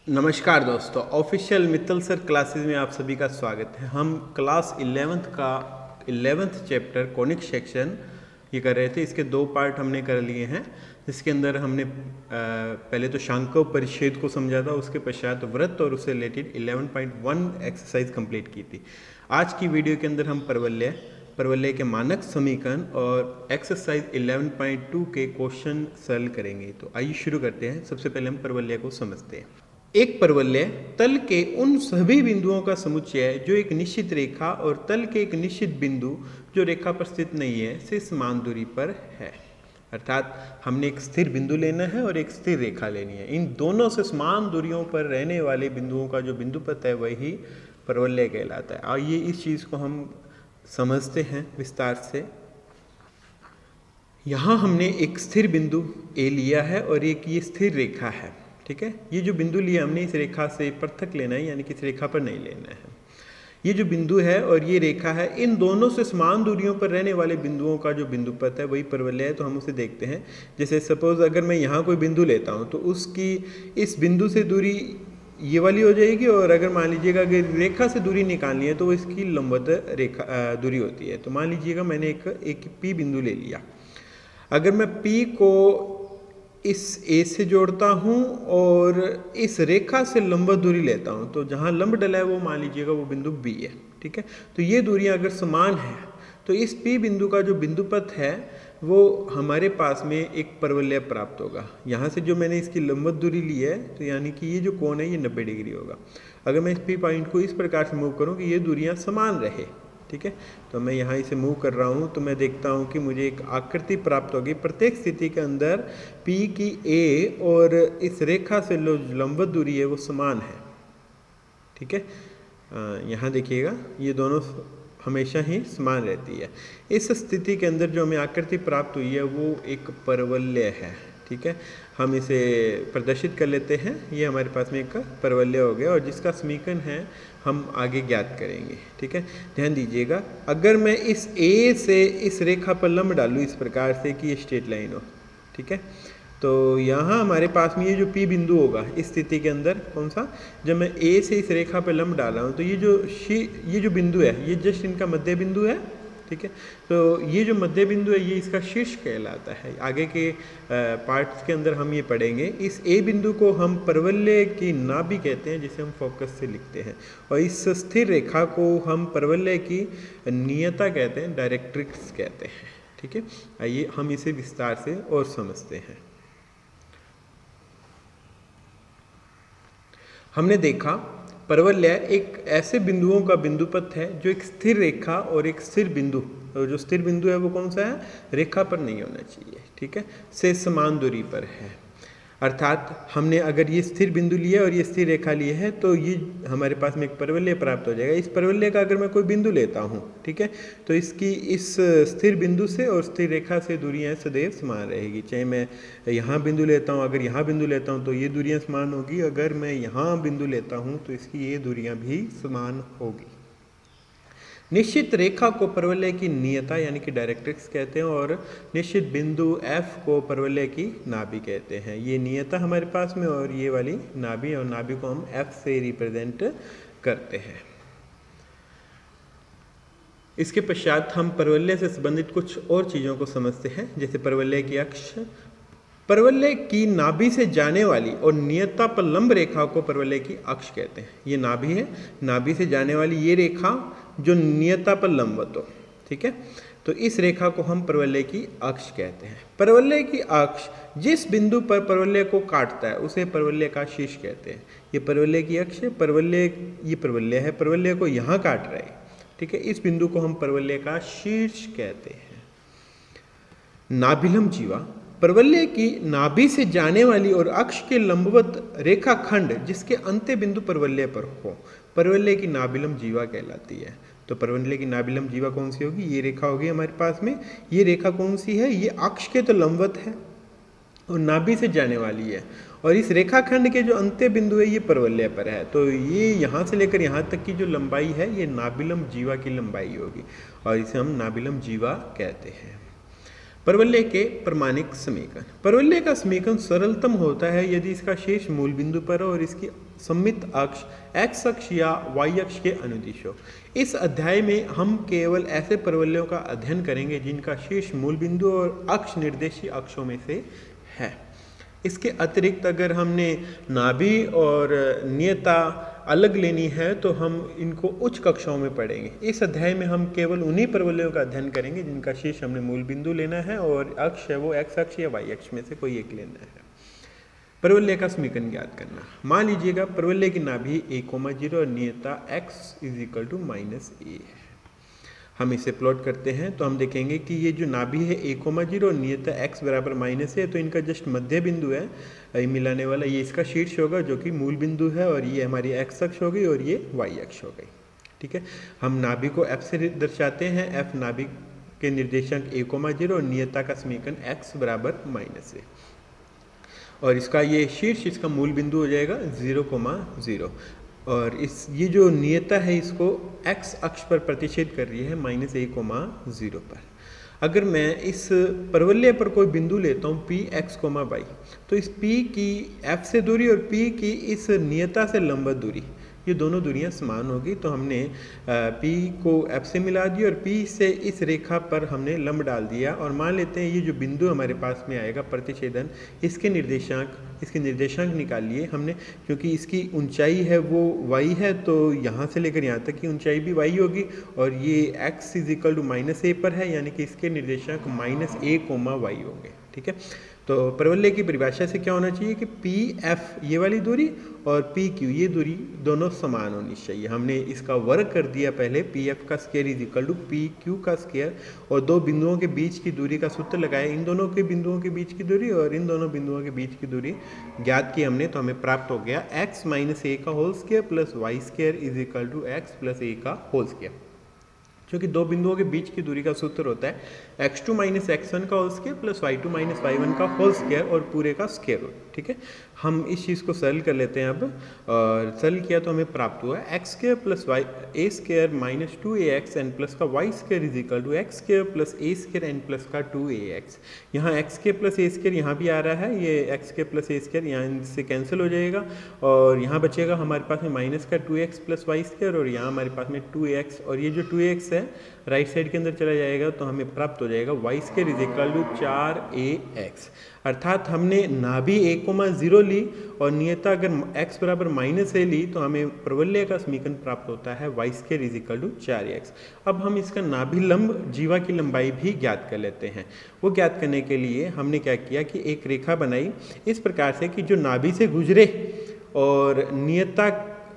नमस्कार दोस्तों, official Mittal sir classes में आप सभी का स्वागत है। हम class 11th chapter conic section ये कर रहे थे। इसके दो पार्ट हमने कर लिए हैं, जिसके अंदर हमने पहले तो शांकव परिच्छेद को समझा था, उसके पश्चात व्रत और उससे रिलेटेड 11.1 एक्सरसाइज कंप्लीट की थी। आज की वीडियो के अंदर हम परवलय के मानक समीकरण और एक्सरसाइज 11.2 के क्वेश्चन सॉल्व करेंगे। तो आइए शुरू करते हैं। सबसे पहले हम परवलय को समझते हैं। एक परवलय तल के उन सभी बिंदुओं का समुच्चय है जो एक निश्चित रेखा और तल के एक निश्चित बिंदु जो रेखा पर स्थित नहीं है से समान दूरी पर है। अर्थात हमने एक स्थिर बिंदु लेना है और एक स्थिर रेखा लेनी है। इन दोनों से समान दूरियों पर रहने वाले बिंदुओं का जो बिंदुपथ है वही परवलय कहलाता है। आइए इस चीज़ को हम समझते हैं विस्तार से। यहाँ हमने एक स्थिर बिंदु ए लिया है और एक ये स्थिर रेखा है। ठीक है, ये जो बिंदु लिया हमने इस रेखा से पृथक लेना है, यानी कि इस रेखा पर नहीं लेना है। ये जो बिंदु है और ये रेखा है, इन दोनों से समान दूरियों पर रहने वाले बिंदुओं का जो बिंदुपथ है वही परवलय है। तो हम उसे देखते हैं। जैसे सपोज अगर मैं यहाँ कोई बिंदु लेता हूँ तो उसकी इस बिंदु से दूरी ये वाली हो जाएगी, और अगर मान लीजिएगा अगर रेखा से दूरी निकालनी है तो वो इसकी लंबवत रेखा दूरी होती है। तो मान लीजिएगा मैंने एक पी बिंदु ले लिया। अगर मैं पी को इस ए से जोड़ता हूँ और इस रेखा से लंबवत दूरी लेता हूँ, तो जहाँ लंब डला है वो मान लीजिएगा वो बिंदु बी है। ठीक है, तो ये दूरियाँ अगर समान है तो इस पी बिंदु का जो बिंदुपथ है वो हमारे पास में एक परवलय प्राप्त होगा। यहाँ से जो मैंने इसकी लंबवत दूरी ली है, तो यानी कि ये जो कोण है ये 90 डिग्री होगा। अगर मैं इस पी पॉइंट को इस प्रकार से मूव करूँ कि ये दूरियाँ समान रहे, ठीक है, तो मैं यहाँ इसे मूव कर रहा हूँ तो मैं देखता हूँ कि मुझे एक आकृति प्राप्त होगी। प्रत्येक स्थिति के अंदर P की A और इस रेखा से जो लंबवत दूरी है वो समान है। ठीक है, यहाँ देखिएगा ये दोनों हमेशा ही समान रहती है। इस स्थिति के अंदर जो हमें आकृति प्राप्त हुई है वो एक परवलय है। ठीक है, हम इसे प्रदर्शित कर लेते हैं। ये हमारे पास में एक परवलय हो गया और जिसका समीकरण है हम आगे ज्ञात करेंगे। ठीक है, ध्यान दीजिएगा। अगर मैं इस ए से इस रेखा पर लंब डालूँ इस प्रकार से कि ये स्ट्रेट लाइन हो, ठीक है, तो यहाँ हमारे पास में ये जो पी बिंदु होगा इस स्थिति के अंदर कौन सा, जब मैं ए से इस रेखा पर लंब डाला हूँ तो ये जो बिंदु है ये जस्ट इनका मध्य बिंदु है। ठीक है, तो ये जो मध्य बिंदु है ये इसका शीर्ष कहलाता है। आगे के पार्ट्स के अंदर हम ये पढ़ेंगे। इस ए बिंदु को हम परवलय की नाभि कहते हैं, जिसे हम फोकस से लिखते हैं, और इस स्थिर रेखा को हम परवलय की नियता कहते हैं, डायरेक्ट्रिक्स कहते हैं। ठीक है, आइए हम इसे विस्तार से और समझते हैं। हमने देखा परवलय एक ऐसे बिंदुओं का बिंदुपथ है जो एक स्थिर रेखा और एक स्थिर बिंदु, और जो स्थिर बिंदु है वो कौन सा है, रेखा पर नहीं होना चाहिए, ठीक है, से समान दूरी पर है। अर्थात हमने अगर ये स्थिर बिंदु लिया और ये स्थिर रेखा ली है तो ये हमारे पास में एक परवलय प्राप्त हो जाएगा। इस परवलय का अगर मैं कोई बिंदु लेता हूँ, ठीक है, तो इसकी इस स्थिर बिंदु से और स्थिर रेखा से दूरियाँ सदैव समान रहेगी। चाहे मैं यहाँ बिंदु लेता हूँ, अगर यहाँ बिंदु लेता हूँ तो ये दूरियाँ समान होगी, अगर मैं यहाँ बिंदु लेता हूँ तो इसकी ये दूरियाँ भी समान होगी। निश्चित रेखा को परवलय की नियता यानी कि डायरेक्ट्रिक्स कहते हैं, और निश्चित बिंदु F को परवलय की नाभि कहते हैं। ये नियता हमारे पास में और ये वाली नाभि, और नाभि को हम F से रिप्रेजेंट करते हैं। इसके पश्चात हम परवलय से संबंधित कुछ और चीज़ों को समझते हैं, जैसे परवलय की अक्ष। परवलय की नाभि से जाने वाली और नियता पर लंब रेखा को परवलय की अक्ष कहते हैं। ये नाभि है, नाभि से जाने वाली ये रेखा जो नियता पर लंबवत हो, ठीक है, तो इस रेखा को हम परवलय की अक्ष कहते हैं। परवलय की अक्ष जिस बिंदु पर परवलय को काटता है उसे परवलय का शीर्ष कहते हैं। ये परवलय की अक्ष है, ये परवलय है, परवलय को यहाँ काट रहा है, ठीक है, इस बिंदु को हम परवलय का शीर्ष कहते हैं। नाभिलंब जीवा परवलय की नाभि से जाने वाली और अक्ष के लंबवत रेखाखंड जिसके अंत्य बिंदु परवलय पर हो, परवलय की नाभिलंब जीवा कहलाती है। तो परवलय की नाभिलंब जीवा कौन सी होगी, ये रेखा होगी हमारे पास में। ये रेखा कौन सी है, ये अक्ष के तो लंबवत है और नाभि से जाने वाली है, और इस रेखाखंड के जो अंत्य बिंदु है ये परवलय पर है। तो ये यहाँ से लेकर यहाँ तक की जो लंबाई है ये नाभिलंब जीवा की लंबाई होगी, और इसे हम नाभिलंब जीवा कहते हैं। परवलय के प्रमाणिक समीकरण। परवलय का समीकरण सरलतम होता है यदि इसका शेष मूल बिंदु पर हो और इसकी सममित अक्ष x अक्ष या y अक्ष के अनुदिश हो। इस अध्याय में हम केवल ऐसे परवलयों का अध्ययन करेंगे जिनका शेष मूल बिंदु और अक्ष निर्देशी अक्षों में से है। इसके अतिरिक्त अगर हमने नाभि और नियता अलग लेनी है तो हम इनको उच्च कक्षाओं में पढ़ेंगे। इस अध्याय में हम केवल उन्हीं परवलयों का अध्ययन करेंगे जिनका शेष हमने मूल बिंदु लेना है और अक्ष है वो x अक्ष या y अक्ष में से कोई एक लेना है। परवलय का समीकरण ज्ञात करना। मान लीजिएगा परवलय की नाभि a,0 और नियता x = -a है। हम इसे प्लॉट करते हैं तो हम देखेंगे कि ये जो नाभि है a,0 और नियता x = -a, तो इनका जस्ट मध्य बिंदु है मिलाने वाला, ये इसका शीर्ष होगा जो कि मूल बिंदु है और ये हमारी x अक्ष हो गई और ये y अक्ष हो गई। ठीक है, हम नाभि को f से दर्शाते हैं। f नाभि के निर्देशांक a,0 और नियता का समीकरण x = -a और इसका ये शीर्ष इसका मूल बिंदु हो जाएगा 0,0 और ये जो नियता है इसको x अक्ष पर प्रतिच्छेद कर रही है -a,0 पर। अगर मैं इस परवलय पर कोई बिंदु लेता हूँ p x, y, तो इस p की f से दूरी और p की इस नियता से लंबवत दूरी, ये दोनों दूरियां समान होगी। तो हमने p को f से मिला दिया और p से इस रेखा पर हमने लंब डाल दिया और मान लेते हैं ये जो बिंदु हमारे पास में आएगा प्रतिच्छेदन, इसके निर्देशांक निकाल लिए हमने। क्योंकि इसकी ऊंचाई है वो y है तो यहाँ से लेकर यहाँ तक की ऊंचाई भी y होगी और ये x = -a पर है, यानी कि इसके निर्देशांक -a,y होंगे। ठीक है, तो परवलय की परिभाषा से क्या होना चाहिए कि पी एफ ये वाली दूरी और पी क्यू ये दूरी दोनों समान होनी चाहिए। हमने इसका वर्ग कर दिया पहले, पी एफ का स्क्वायर = पी क्यू का स्क्वायर और दो बिंदुओं के बीच की दूरी का सूत्र लगाया, इन दोनों के बिंदुओं के बीच की दूरी और इन दोनों बिंदुओं के बीच की दूरी ज्ञात की हमने, तो हमें प्राप्त हो गया x - a का whole square plus y square = x + a का होल स्क्वायर, जो कि दो बिंदुओं के बीच की दूरी का सूत्र होता है x2 - x1 का whole square plus y2 - y1 का होल स्क्वायर और पूरे का स्क्वायर रूट। ठीक है, हम इस चीज़ को सरल कर लेते हैं अब, और सरल किया तो हमें प्राप्त हुआ x² + a² - 2ax n plus का y² = x² + a² n plus का 2ax। यहाँ x² + a² यहाँ भी आ रहा है, ये x² + a² यहाँ इससे कैंसिल हो जाएगा और यहाँ बचेगा हमारे पास में माइनस का 2x + y² और यहाँ हमारे पास में 2x और ये जो 2x है राइट साइड के अंदर चला जाएगा तो हमें प्राप्त हो जाएगा y² = 4ax। अर्थात हमने नाभि a,0 ली और नियता अगर x = -a ली तो हमें परवलय का समीकरण प्राप्त होता है y² = 4ax। अब हम इसका नाभि लंब जीवा की लंबाई भी ज्ञात कर लेते हैं। वो ज्ञात करने के लिए हमने क्या किया कि एक रेखा बनाई इस प्रकार से कि जो नाभि से गुजरे और नियता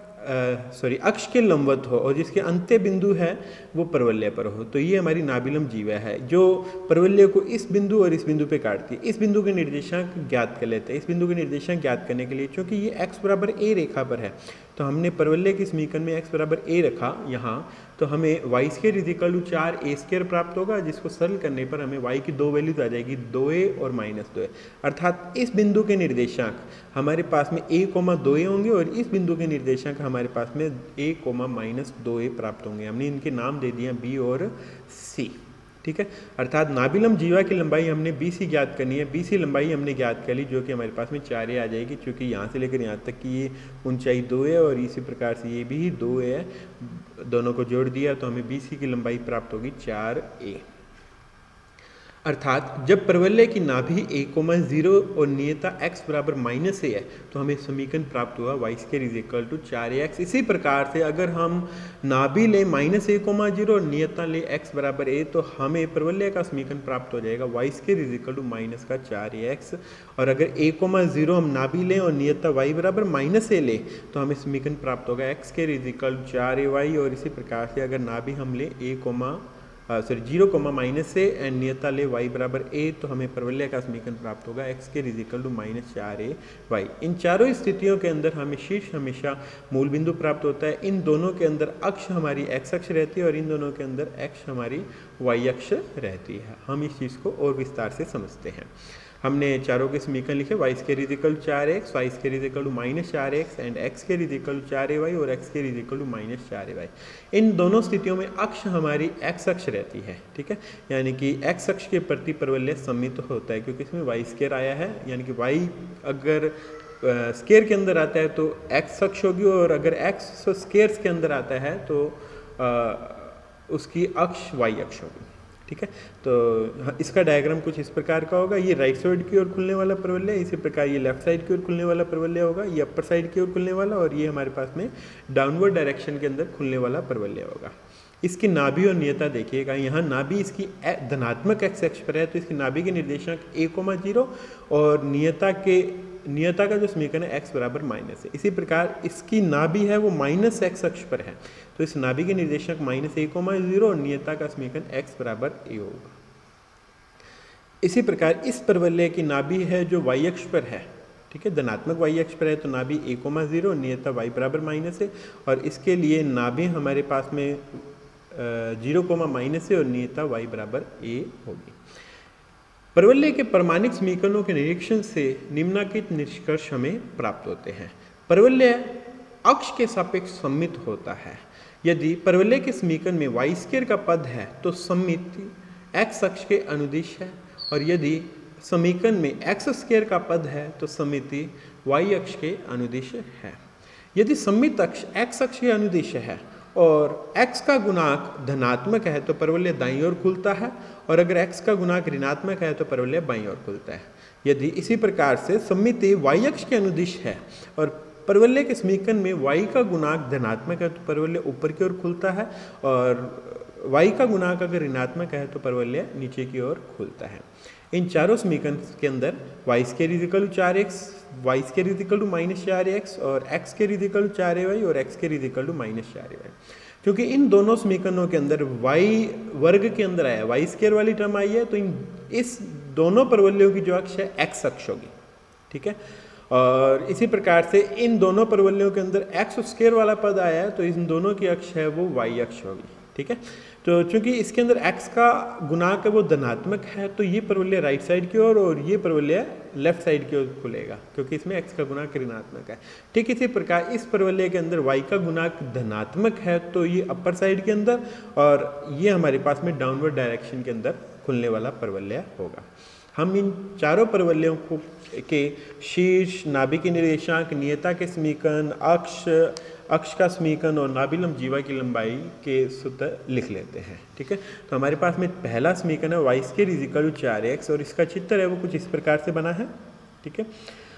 अक्ष के लंबवत हो और जिसके अंत्य बिंदु है वो परवलय पर हो, तो ये हमारी नाभिलंब जीवा है जो परवलय को इस बिंदु और इस बिंदु पे काटती है। इस बिंदु के निर्देशांक ज्ञात कर लेते हैं। इस बिंदु के निर्देशांक ज्ञात करने के लिए चूंकि ये x = a रेखा पर है तो हमने परवलय के समीकरण में x = a रखा यहाँ, तो हमें y² = 4a² प्राप्त होगा, जिसको सरल करने पर हमें y की दो वैल्यूज आ जाएगी 2a और -2a। अर्थात इस बिंदु के निर्देशांक हमारे पास में a, 2a होंगे और इस बिंदु के निर्देशांक हमारे पास में a, -2a प्राप्त होंगे। हमने इनके नाम दे दिए b और c। ठीक है, अर्थात नाभिलंब जीवा की लंबाई हमने BC ज्ञात करनी है। BC लंबाई हमने ज्ञात कर ली जो कि हमारे पास में 4a आ जाएगी, क्योंकि यहाँ से लेकर यहाँ तक की ये ऊंचाई 2 है और इसी प्रकार से ये भी 2 है, दोनों को जोड़ दिया तो हमें BC की लंबाई प्राप्त होगी 4a। अर्थात जब परवलय की नाभि a,0 और नियता x = -a है तो हमें समीकरण प्राप्त हुआ y² = 4ax। इसी प्रकार से अगर हम नाभि ले -a,0 और नियता ले x = a तो हमें परवलय का समीकरण प्राप्त हो जाएगा y² = -4ax। और अगर a,0 हम नाभि लें और नियता y = -a ले तो हमें समीकरण प्राप्त होगा x² = 4ay। और इसी प्रकार से अगर नाभि हम ले 0, -a एंड नियता ले y = a तो हमें परवलय का समीकरण प्राप्त होगा x² = -4ay। इन चारों स्थितियों के अंदर हमें शीर्ष हमेशा मूल बिंदु प्राप्त होता है। इन दोनों के अंदर अक्ष हमारी x अक्ष रहती है और इन दोनों के अंदर x हमारी वाई अक्ष रहती है। हम इस चीज़ को और विस्तार से समझते हैं। हमने चारों के समीकरण लिखे, Y square is equal to 4x, Y square is equal to -4x and X square is equal to 4ay और X square is equal to -4ay। इन दोनों स्थितियों में अक्ष हमारी एक्स अक्ष रहती है, ठीक है, यानी कि एक्स अक्ष के प्रति परवलय सममित होता है, क्योंकि इसमें वाई स्क्वायर आया है, यानी कि वाई अगर स्क्वायर के अंदर आता है तो एक्स अक्ष होगी, और अगर एक्स स्क्वायर के अंदर आता है तो उसकी अक्ष वाई अक्ष होगी, ठीक है। तो इसका डायग्राम कुछ इस प्रकार का होगा, ये राइट साइड की ओर खुलने वाला परवलय, इसी प्रकार ये लेफ्ट साइड की ओर खुलने वाला परवलय होगा, ये अपर साइड की ओर खुलने वाला, और ये हमारे पास में डाउनवर्ड डायरेक्शन के अंदर खुलने वाला परवलय होगा। इसकी नाभि और नियता देखिएगा, यहाँ नाभि इसकी धनात्मक एक्स अक्ष पर है, तो इसकी नाभि के निर्देशांक a,0 और नियता का जो समीकरण है x बराबर माइनस है। इसी प्रकार इसकी नाभि है वो माइनस एक्स अक्ष पर है, तो इस नाभि के निर्देशांक -a,0 और नियता का समीकरण x बराबर a होगा। इसी प्रकार इस परवलय की नाभि है जो y अक्ष पर है, ठीक है, धनात्मक y अक्ष पर है, तो नाभि a,0 और नियता y बराबर माइनस है, और इसके लिए नाभि हमारे पास में 0,- है और नियता y बराबर a होगी। परवलय के परमाणिक समीकरणों के निरीक्षण से निम्नलिखित निष्कर्ष हमें प्राप्त होते हैं। परवलय अक्ष के सापेक्ष सममित होता है। यदि परवलय के समीकरण में वाई स्क्वायर का पद है तो सममिति एक्स अक्ष के अनुदिश है, और यदि समीकरण में एक्स स्क्वायर का पद है तो सममिति वाई अक्ष के अनुदिश है। यदि सममित अक्ष एक्स अक्ष के अनुदिश है और x का गुणांक धनात्मक है तो परवलय दाईं ओर खुलता है, और अगर x का गुणांक ऋणात्मक है तो परवलय बाईं ओर खुलता है। यदि इसी प्रकार से सममिति y अक्ष के अनुदिश है और परवलय के समीकरण में y का गुणांक धनात्मक है तो परवलय ऊपर की ओर खुलता है, और y का गुणांक अगर ऋणात्मक है तो परवलय नीचे की ओर खुलता है। इन चारों समीकरण के अंदर Y square is equal to 4x, Y square is equal to -4x और X square is equal to 4ay और X square is equal to -4ay। क्योंकि इन दोनों समीकरणों के अंदर y वर्ग के अंदर आया, वाई स्क्वायर वाली टर्म आई है, तो इस दोनों परवलयों की जो अक्ष है एक्स अक्ष होगी, ठीक है। और इसी प्रकार से इन दोनों परवलयों के अंदर एक्स स्क्वायर वाला पद आया है, तो इन दोनों की अक्ष है वो वाई अक्ष होगी, ठीक है। तो चूंकि इसके अंदर x का गुणांक है वो धनात्मक है, तो ये परवलय राइट साइड की ओर और ये परवलय लेफ्ट साइड की ओर खुलेगा, क्योंकि इसमें x का गुणांक ऋणात्मक है। ठीक इसी प्रकार इस परवलय के अंदर y का गुणांक धनात्मक है, तो ये अपर साइड के अंदर, और ये हमारे पास में डाउनवर्ड डायरेक्शन के अंदर खुलने वाला परवलय होगा। हम इन चारों परवलयों को के शीर्ष, नाभि के निर्देशांक, नियता के समीकरण, अक्ष का समीकरण और नाभिलंब जीवा की लंबाई के सूत्र लिख लेते हैं, ठीक है। तो हमारे पास में पहला समीकरण है Y square is equal to 4x, और इसका चित्र है वो कुछ इस प्रकार से बना है, ठीक है।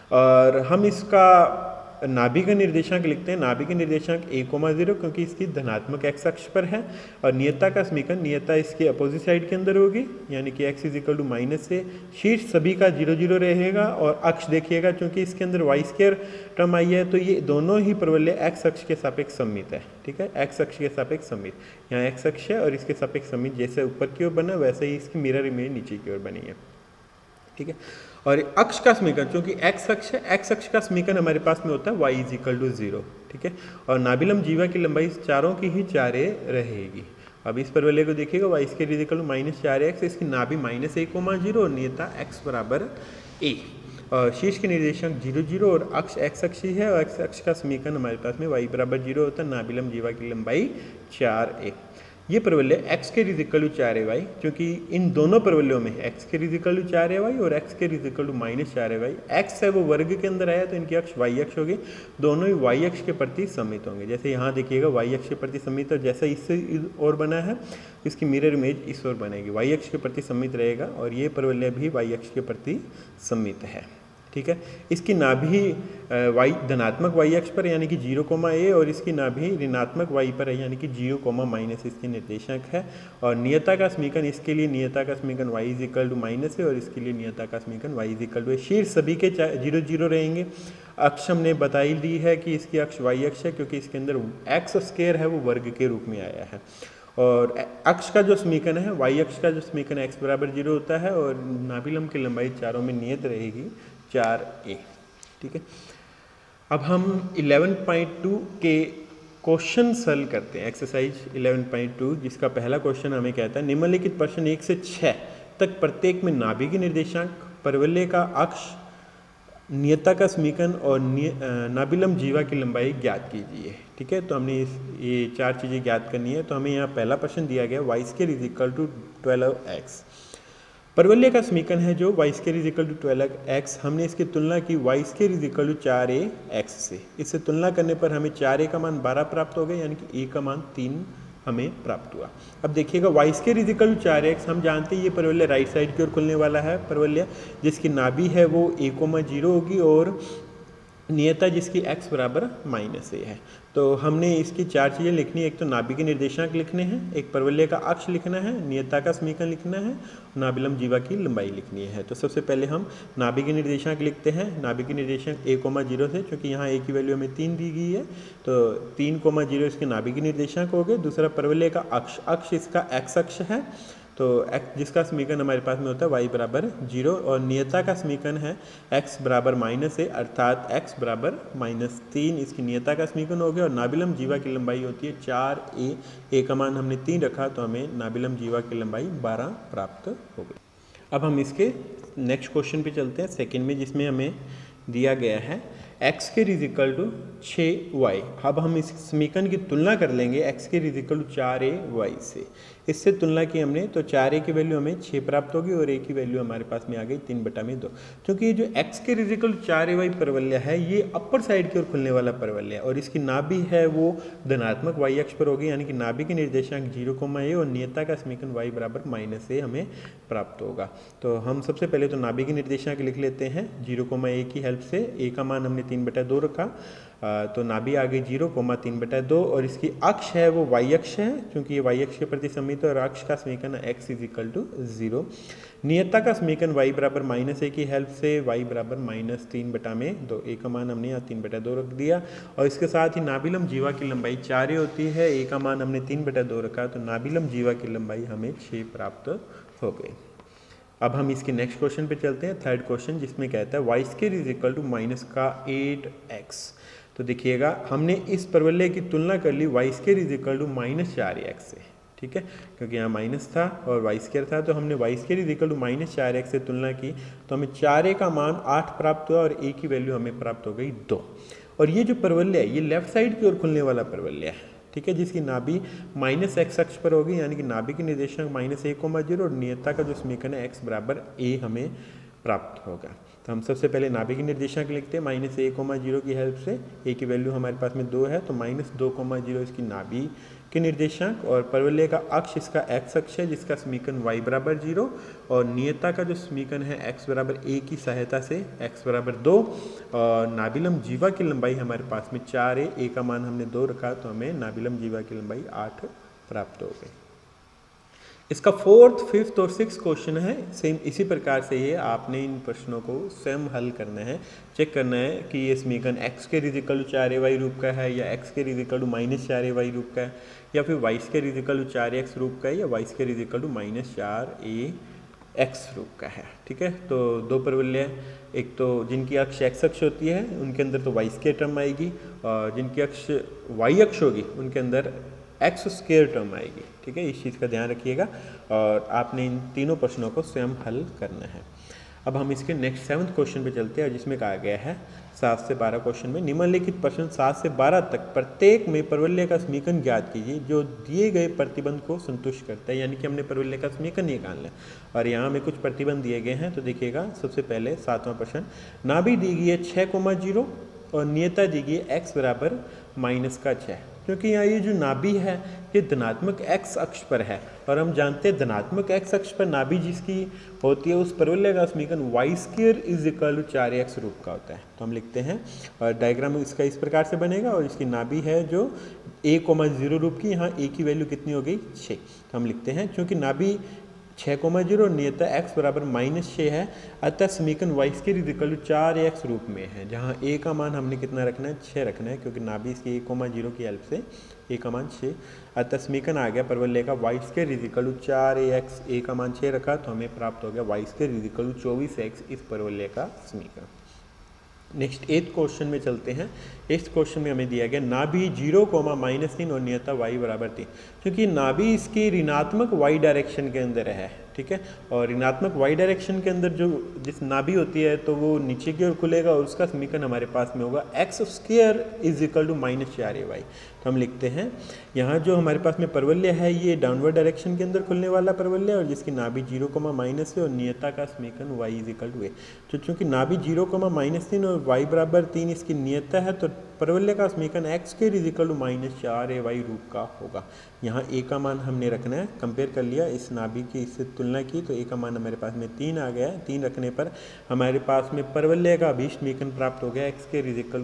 और हम इसका नाभि का निर्देशांक लिखते हैं, नाभि के निर्देशांक a,0 क्योंकि इसकी धनात्मक x अक्ष पर है, और नियता का समीकरण, नियता इसके अपोजिट साइड के अंदर होगी, यानी कि x is equal to minus है, शीर्ष सभी का 0,0 रहेगा, और अक्ष देखिएगा चूंकि इसके अंदर वाई स्क्वायर टर्म आई है, तो ये दोनों ही परवलय x अक्ष के सापेक्ष सममित है, ठीक है, x अक्ष के सापेक्ष सममित, यहाँ x अक्ष है और इसके सापेक्ष सममित, जैसे ऊपर की ओर बना वैसे ही इसकी मिरर इमेज नीचे की ओर बनी है, ठीक है। और अक्ष का समीकरण, क्योंकि x अक्ष है, x अक्ष का समीकरण हमारे पास में होता है y इज इक्वल टू 0, ठीक है। और नाभिलंब जीवा की लंबाई चारों की ही 4a रहेगी। अब इस परवलय को देखिएगा, Y square is equal to -4x, इसकी नाभि -a,0 और नियता x बराबर a, और शीर्ष के निर्देशांक 0,0 और अक्ष x अक्ष है, और x अक्ष का समीकरण हमारे पास में y बराबर 0 होता है, नाभिलंब जीवा की लंबाई 4a। ये परवलय X square is equal to 4ay, क्योंकि इन दोनों परवलयों में X square is equal to 4ay और X square is equal to -4ay, X है वो वर्ग के अंदर आया तो इनकी अक्ष वाई अक्ष होगी, दोनों ही वाई अक्ष के प्रति सममित होंगे। जैसे यहाँ देखिएगा वाई अक्ष के प्रति सममित, और जैसा इससे और बना है इसकी मिरर इमेज इस ओर बनेगी, वाई अक्ष के प्रति सममित रहेगा, और ये परवलय भी वाई अक्ष के प्रति सममित है, ठीक है। इसकी नाभि वाई धनात्मक वाई अक्ष पर यानी कि 0,a, और इसकी नाभि ऋणात्मक वाई पर है यानी कि 0,- इसके निर्देशांक है। और नियता का समीकरण, इसके लिए नियता का समीकरण y is equal to minus है, और इसके लिए नियता का समीकरण y इज इक्वल टू, शीर्ष सभी के 0,0 रहेंगे। अक्ष हमने बताई दी है कि इसकी अक्ष y अक्ष है, क्योंकि इसके अंदर एक्स स्क्वायर है वो वर्ग के रूप में आया है। और अक्ष का जो समीकरण है, y अक्ष का जो समीकरण x बराबर 0 होता है, और नाभिलंब की लंबाई चारों में नियत रहेगी 4a, ठीक है। अब हम 11.2 के क्वेश्चन सॉल्व करते हैं एक्सरसाइज 11.2, जिसका पहला क्वेश्चन हमें कहता है निम्नलिखित प्रश्न 1 से 6 तक प्रत्येक में नाभिकीय निर्देशांक, परवलय का अक्ष, नियता का समीकरण और नाभिलंब जीवा की लंबाई ज्ञात कीजिए। ठीक है, तो हमने ये 4 चीज़ें ज्ञात करनी है। तो हमें यहाँ पहला प्रश्न दिया गया y² = 12x। परवलय का समीकरण है जो y² = 12x। हमने इसकी तुलना की y² = 4ax से। इससे तुलना करने पर हमें 4a का मान 12 प्राप्त हो गया, यानी कि a का मान 3 हमें प्राप्त हुआ। अब देखिएगा y² = 4x, हम जानते हैं ये परवलय राइट साइड की ओर खुलने वाला है परवलय, जिसकी नाभि है वो a,0 होगी और नियता जिसकी x बराबर -a है। तो हमने इसकी 4 चीज़ें लिखनी है। एक तो नाभिकीय निर्देशांक लिखने हैं, एक परवलय का अक्ष लिखना है, नियता का समीकरण लिखना है, नाभिलंब जीवा की लंबाई लिखनी है। तो सबसे पहले हम नाभिकीय निर्देशांक लिखते हैं। नाभिकीय निर्देशांक a,0 से, क्योंकि यहाँ a की वैल्यू हमें 3 दी गई है, तो 3,0 इसके नाभिकीय निर्देशांक हो गए। दूसरा परवलय का अक्ष, अक्ष इसका x अक्ष है, तो x जिसका समीकरण हमारे पास में होता है y बराबर 0, और नियता का समीकरण है x बराबर -a, अर्थात x बराबर -3 इसकी नियता का समीकरण हो गया। और नाभिलंब जीवा की लंबाई होती है 4a, a का मान हमने 3 रखा, तो हमें नाभिलंब जीवा की लंबाई 12 प्राप्त हो गई। अब हम इसके नेक्स्ट क्वेश्चन पे चलते हैं, सेकेंड में, जिसमें हमें दिया गया है x² = 6y। अब हम इस समीकरण की तुलना कर लेंगे x² = 4ay से। इससे तुलना की हमने, तो 4a की वैल्यू हमें 6 प्राप्त होगी और a की वैल्यू हमारे पास में आ गई 3/2। क्योंकि ये जो x² = 4ay परवलय है, ये अपर साइड की ओर खुलने वाला परवलय है और इसकी नाभि है वो धनात्मक y अक्ष पर होगी, यानी कि नाभि के निर्देशांक 0,a और नियता का समीकरण y बराबर -a हमें प्राप्त होगा। तो हम सबसे पहले तो नाभि के निर्देशांक लिख लेते हैं 0,a की हेल्प से। a का मान हमने 3/2 रखा, तो नाभि आ गई 0,3/2 और इसकी अक्ष है वो y अक्ष है, क्योंकि ये y अक्ष के प्रति सममित है, और अक्ष का समीकरण x = 0। नियता का समीकरण y बराबर -a की हेल्प से y बराबर -3/2। a का मान हमने यहाँ 3/2 रख दिया, और इसके साथ ही नाभिलंब जीवा की लंबाई 4a होती है, a का मान हमने 3/2 रखा, तो नाभिलंब जीवा की लंबाई हमें 6 प्राप्त हो गई। अब हम इसके नेक्स्ट क्वेश्चन पे चलते हैं, थर्ड क्वेश्चन, जिसमें कहता है y² = -8x। तो देखिएगा हमने इस परवलय की तुलना कर ली y² = -4x से। ठीक है, क्योंकि यहाँ माइनस था और y² था, तो हमने y² = -4x से तुलना की, तो हमें 4a का मान 8 प्राप्त हुआ और a की वैल्यू हमें प्राप्त हो गई 2। और ये जो परवलय है ये लेफ्ट साइड की ओर खुलने वाला परवलय है। ठीक है, जिसकी नाभि -x अक्ष पर होगी, यानी कि नाभि की निर्देशांक -a,0 और नियता का जो समीकरण है x बराबर a हमें प्राप्त होगा। तो हम सबसे पहले नाभि की निर्देशांक लिखते हैं -a,0 की हेल्प से। a की वैल्यू हमारे पास में 2 है, तो -2,0 इसकी नाभि के निर्देशांक, और परवलय का अक्ष इसका x अक्ष है, जिसका समीकरण y बराबर 0, और नियता का जो समीकरण है x बराबर a की सहायता से x बराबर 2, और नाभिलंब जीवा की लंबाई हमारे पास में 4a, a का मान हमने 2 रखा, तो हमें नाभिलंब जीवा की लंबाई 8 प्राप्त हो गई। इसका 4th, 5th और 6th क्वेश्चन है सेम इसी प्रकार से ये आपने इन प्रश्नों को स्वयं हल करना है, चेक करना है कि ये समीकरण x² = 4ay रूप का है, या x² = -4ay रूप का है, या फिर y² = 4x रूप का है, या y² = -4ax रूप का है। ठीक है, तो दो परवलय, एक तो जिनकी अक्ष x अक्ष होती है उनके अंदर तो y² टर्म आएगी, और जिनकी अक्ष y अक्ष होगी उनके अंदर x² टर्म आएगी। ठीक है, इस चीज़ का ध्यान रखिएगा, और आपने इन तीनों प्रश्नों को स्वयं हल करना है। अब हम इसके नेक्स्ट 7th क्वेश्चन पे चलते हैं, जिसमें कहा गया है 7 से 12 क्वेश्चन में निम्नलिखित प्रश्न 7 से 12 तक प्रत्येक में परवलय का समीकरण ज्ञात कीजिए जो दिए गए प्रतिबंध को संतुष्ट करता है। यानी कि हमने परवलय का समीकरण निकालना है, और यहाँ हमें कुछ प्रतिबंध दिए गए हैं। तो देखिएगा, सबसे पहले 7वां प्रश्न, नाभि दी गई है 6,0 और नियता दी गई है x बराबर -6। क्योंकि यहाँ ये जो नाभि है ये धनात्मक x अक्ष पर है, और हम जानते हैं धनात्मक x अक्ष पर नाभि जिसकी होती है उस परवलय का समीकरण y² = 4x रूप का होता है। तो हम लिखते हैं, और डायग्राम इसका इस प्रकार से बनेगा, और इसकी नाभि है जो a,0 रूप की, यहाँ a की वैल्यू कितनी हो गई 6। तो हम लिखते हैं, क्योंकि नाभि 6,0 और नियता x बराबर -6 है, अतः समीकरण y² = 4x रूप में है, जहाँ a का मान हमने कितना रखना है 6 रखना है, क्योंकि नाभि इसकी 1,0 की हेल्प से a का मान 6, अतः समीकरण आ गया परवलय का y² = 4ax, a का मान 6 रखा, तो हमें प्राप्त हो गया y² = 24x इस परवलय का समीकरण। नेक्स्ट 8th क्वेश्चन में चलते हैं। 8th क्वेश्चन में हमें दिया गया नाभि 0, -3 और नियता y बराबर 3। क्योंकि नाभि इसकी ऋणात्मक y डायरेक्शन के अंदर है, ठीक है, और ऋणात्मक y डायरेक्शन के अंदर जो जिस नाभि होती है तो वो नीचे की ओर खुलेगा और उसका समीकरण हमारे पास में होगा x² = -4ay। तो हम लिखते हैं यहाँ जो हमारे पास में परवलय है ये डाउनवर्ड डायरेक्शन के अंदर खुलने वाला परवलय है और जिसकी नाभि 0, है और नियता का समीकरण y = a। तो चूँकि नाभि 0, -3 और y बराबर 3 इसकी नियता है तो परवलय का समीकरण x² = -4ay रूप का होगा। यहाँ a का मान हमने रखना है, कंपेयर कर लिया इस नाभि की इससे तुलना की तो a का मान हमारे पास में 3 आ गया है। 3 रखने पर हमारे पास में परवलय का अभीष्ट समीकरण प्राप्त हो गया x²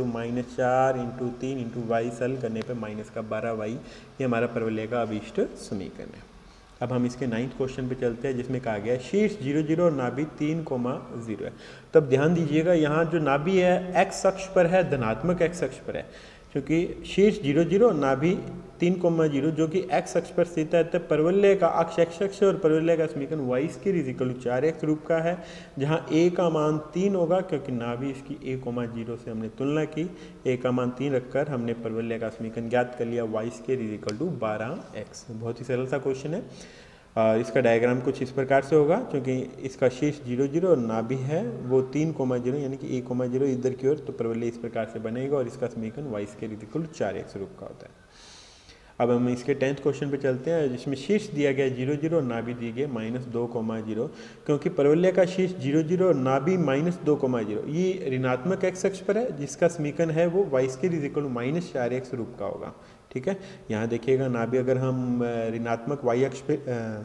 -4 × 3 × y, सरल करने पर -12y, ये हमारा परवलय का अभीष्ट समीकरण है। अब हम इसके 9th क्वेश्चन पे चलते हैं जिसमें कहा गया है शीर्ष 0, 0 और नाभि 3, 0 है। तब ध्यान दीजिएगा यहाँ जो नाभि है x अक्ष पर है, धनात्मक x अक्ष पर है, क्योंकि शीर्ष 0, 0 नाभि 3, 0 जो कि x अक्ष पर स्थित है, तब परवलय का अक्ष x अक्ष और परवलय का समीकरण y² = 4x रूप का है, जहाँ a का मान 3 होगा क्योंकि नाभि इसकी a, 0 से हमने तुलना की। a का मान 3 रखकर हमने परवलय का समीकरण ज्ञात कर लिया y² = 12x। बहुत ही सरल सा क्वेश्चन है। इसका डायग्राम कुछ इस प्रकार से होगा, क्योंकि इसका शीर्ष 0, 0 और नाभि है वो 3, 0 यानी कि a, 0 इधर की ओर, तो परवलय इस प्रकार से बनेगा और इसका समीकरण y² = 4x रूप का होता है। अब हम इसके 10th क्वेश्चन पे चलते हैं जिसमें शीर्ष दिया गया 0, 0 और नाभि दी गई -2, 0, क्योंकि परवलय का शीर्ष 0, 0 और नाभि -2, 0 ये ऋणात्मक x अक्ष पर है जिसका समीकरण है वो y² = -4x रूप का होगा, ठीक है। यहाँ देखिएगा नाभि अगर हम ऋणात्मक y अक्ष पे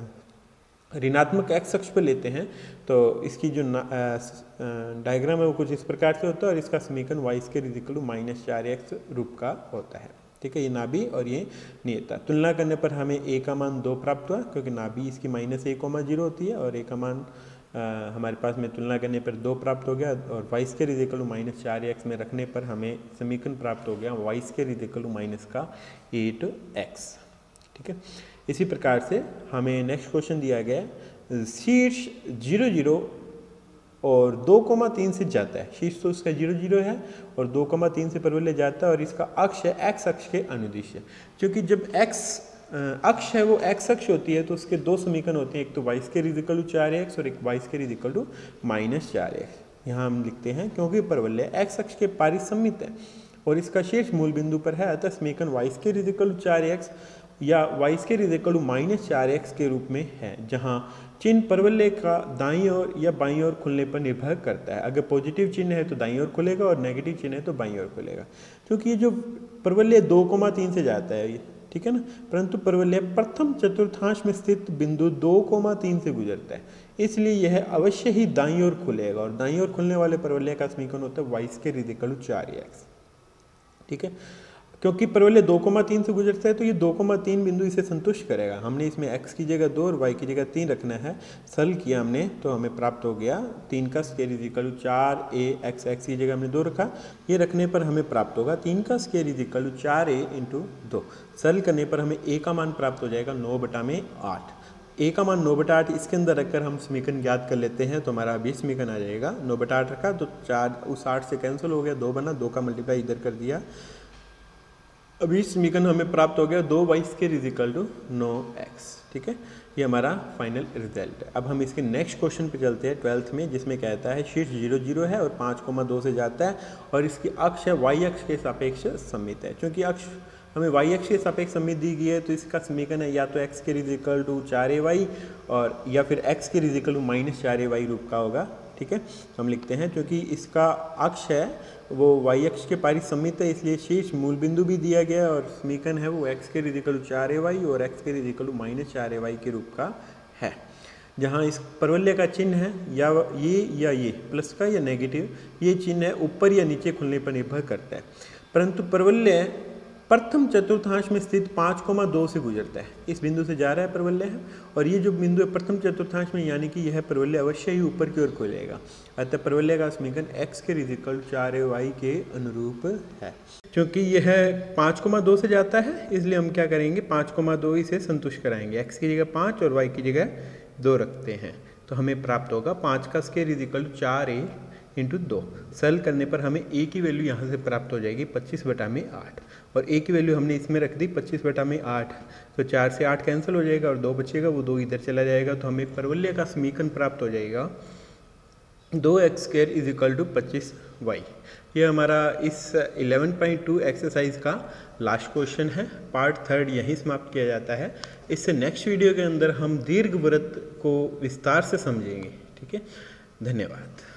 ऋणात्मक x अक्ष पे लेते हैं तो इसकी जो डायग्राम है वो कुछ इस प्रकार से होता है और इसका समीकरण y² = -4x रूप का होता है, ठीक है। ये नाभि और ये नियता तुलना करने पर हमें a का मान 2 प्राप्त हुआ क्योंकि नाभि इसकी -a, 0 होती है और a का मान हमारे पास में तुलना करने पर 2 प्राप्त हो गया और y² = -4x में रखने पर हमें समीकरण प्राप्त हो गया y² = -8x, ठीक है। इसी प्रकार से हमें नेक्स्ट क्वेश्चन दिया गया शीर्ष 0, 0 और 2, 3 से जाता है। शीर्ष तो उसका 0, 0 है और 2, 3 से परवलय जाता है और इसका अक्ष है x अक्ष के अनुदिश है। क्योंकि जब x अक्ष है वो x अक्ष होती है तो उसके 2 समीकरण होते हैं, एक तो y² = 4x और एक y² = -4x। यहाँ हम लिखते हैं क्योंकि परवलय x अक्ष के पारिसम्मित है और इसका शीर्ष मूल बिंदु पर है, अतः समीकरण y² = 4x या y² = -4x के रूप में है, जहाँ चिन्ह परवलय का दाईं ओर या बाईं ओर खुलने पर निर्भर करता है। अगर पॉजिटिव चिन्ह है तो दाईं ओर खुलेगा और नेगेटिव चिन्ह है तो बाईं ओर खुलेगा। क्योंकि ये जो परवलय 2, 3 से जाता है, ठीक है ना, परंतु परवलय प्रथम चतुर्थांश में स्थित बिंदु 2, 3 से गुजरता है, इसलिए यह अवश्य ही दाईं ओर खुलेगा और दाईं ओर खुलने वाले परवलय का समीकरण होता है y² = 4x, ठीक है। क्योंकि परवलय 2, 3 से गुजरता है तो ये 2, 3 बिंदु इसे संतुष्ट करेगा। हमने इसमें x की जगह 2 और y की जगह 3 रखना है, सरल किया हमने तो हमें प्राप्त हो गया 3 का स्क्वायर = 4a, x की जगह हमने 2 रखा, ये रखने पर हमें प्राप्त होगा 3 का स्क्वायर = 4a × 2। सरल करने पर हमें a का मान प्राप्त हो जाएगा 9/8। a का मान 9/8 इसके अंदर रखकर हम समीकरण ज्ञात कर लेते हैं तो हमारा अभी समीकरण आ जाएगा 9/8 रखा तो 4 उस 8 से कैंसिल हो गया, 2 बना, 2 का मल्टीप्लाई इधर कर दिया, अभी समीकरण हमें प्राप्त हो गया 2y² = 9x, ठीक है। ये हमारा फाइनल रिजल्ट है। अब हम इसके नेक्स्ट क्वेश्चन पे चलते हैं 12th में, जिसमें कहता है शीर्ष 0, 0 है और 5, 2 से जाता है और इसकी अक्ष है y अक्ष के सापेक्ष सममित है। क्योंकि अक्ष हमें y अक्ष के सापेक्ष सममित दी गई है तो इसका समीकरण है या तो x² = 4ay और या फिर x² = -4ay रूप का होगा, ठीक है। हम लिखते हैं क्योंकि इसका अक्ष है वो y अक्ष के पारिसम्मित है, इसलिए शीर्ष मूल बिंदु भी दिया गया और समीकरण है वो x² = 4ay और x² = -4ay के रूप का है। जहाँ इस परवलय का चिन्ह है या ये प्लस का या नेगेटिव, ये चिन्ह है ऊपर या नीचे खुलने पर निर्भर करता है, परंतु परवलय प्रथम चतुर्थांश में स्थित 5, 2 से गुजरता है। इस बिंदु से जा रहा है परवलय है और ये जो बिंदु है प्रथम चतुर्थांश में, यानी कि यह परवलय अवश्य ही ऊपर की ओर खुलेगा, अतः परवलय का समीकरण x² = 4ay के अनुरूप है। क्योंकि यह 5, 2 से जाता है इसलिए हम क्या करेंगे 5, 2 इसे संतुष्ट कराएंगे, x की जगह 5 और y की जगह 2 रखते हैं तो हमें प्राप्त होगा 5 का स्क्वायर = 4a इंटू 2। सरल करने पर हमें a की वैल्यू यहाँ से प्राप्त हो जाएगी 25/8 और a की वैल्यू हमने इसमें रख दी 25/8, तो 4 से 8 कैंसिल हो जाएगा और 2 बचेगा, वो 2 इधर चला जाएगा, तो हमें परवलय का समीकरण प्राप्त हो जाएगा 2x² = 25y। ये हमारा इस 11.2 एक्सरसाइज का लास्ट क्वेश्चन है। पार्ट 3 यहीं समाप्त किया जाता है। इससे नेक्स्ट वीडियो के अंदर हम दीर्घवृत्त को विस्तार से समझेंगे। ठीक है, धन्यवाद।